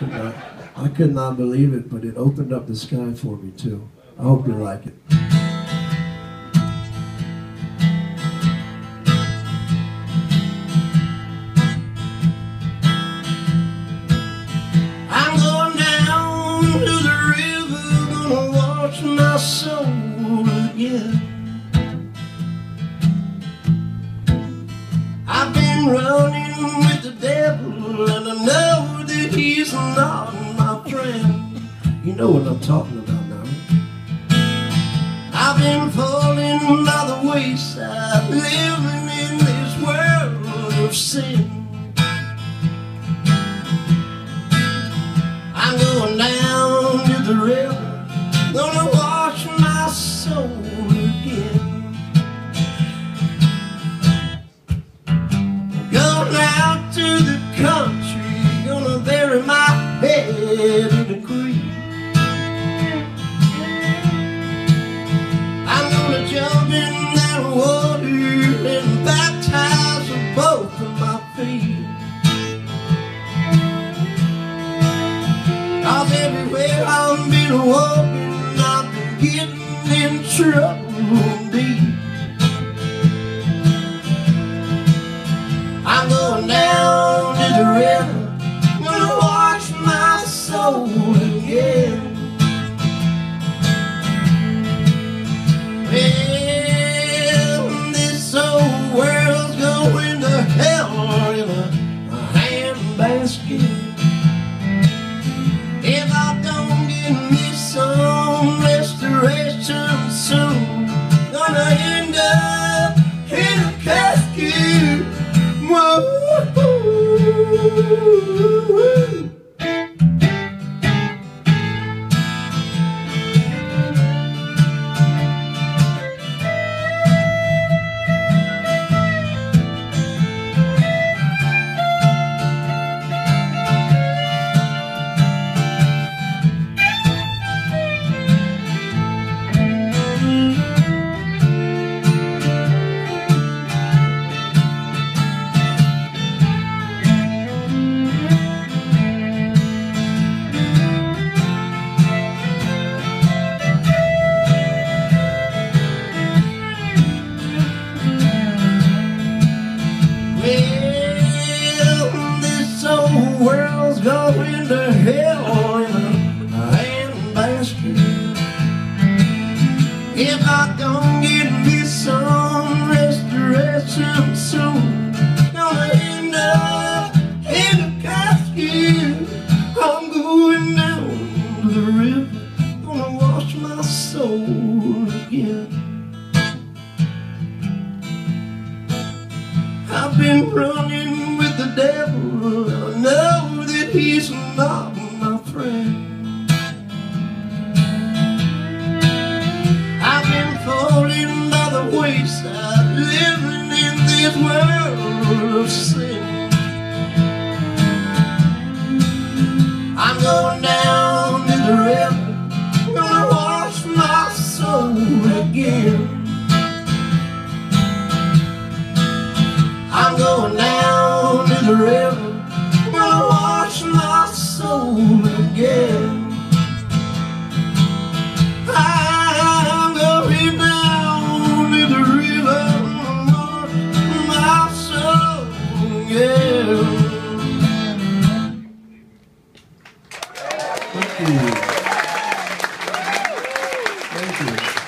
I could not believe it, but it opened up the sky for me too. I hope you like it. I'm going down to the river, gonna wash my soul again. I've been running with the devil, and I know that he's not my friend. You know what I'm talking about now. I've been falling by the wayside, living in this world of sin. I'm going down to the river, gonna wash my soul again. Going out to the country, gonna bury my head in the creek. I'm gonna jump in that water and baptize both of my feet. 'Cause everywhere I've been walking, I've been getting in trouble deep. I'm going down to the river, gonna wash my soul again. Well, this old world's going to hell in a handbasket. If I don't get me some restoration soon, gonna end up in a casket. Whoa. Well, this old world's going to hell in a handbasket. If I don't get me some restoration soon, gonna end up in a casket. I'm going down to the river, gonna wash my soul again. I've been running with the devil, and I know that he's not my friend. I've been falling by the wayside, living in this world of sin. I'm going down to the river, gonna wash my soul again. I'm going down to the river, gonna wash my soul again. I'm going down to the river, gonna wash my soul again. Thank you. Thank you.